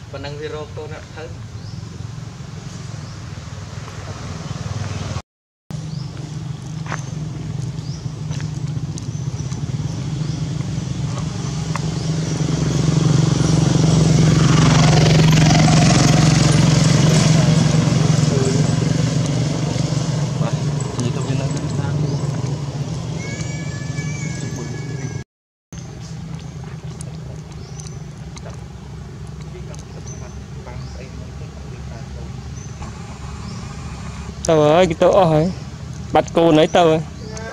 còn năng zero tôi nó thấy tao ơi cái tổ rồi bắt cô nấy tao ơi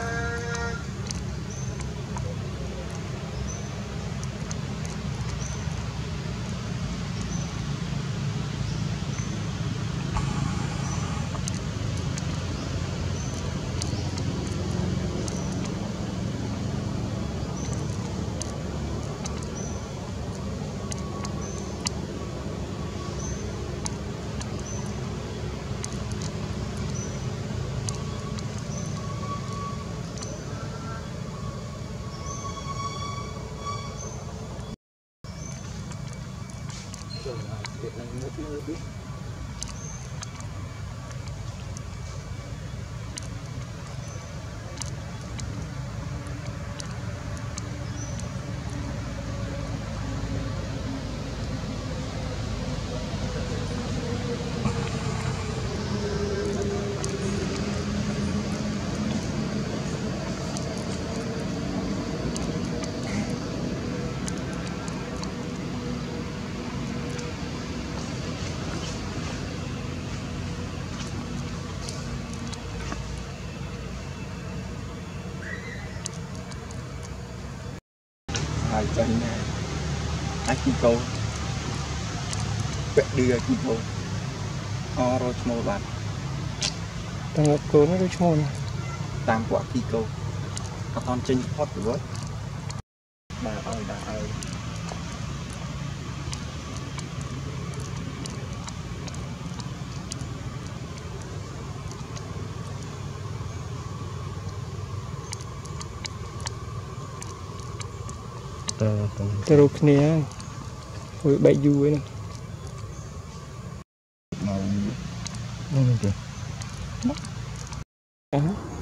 hai chân ai chỉ câu vẽ đưa chỉ câu rồi một bạn tao ngọc cố nó cái chôn tam quả khi câu các con trên hot rồi bà ơi tao rụt nè ôi bay vui nè màu kìa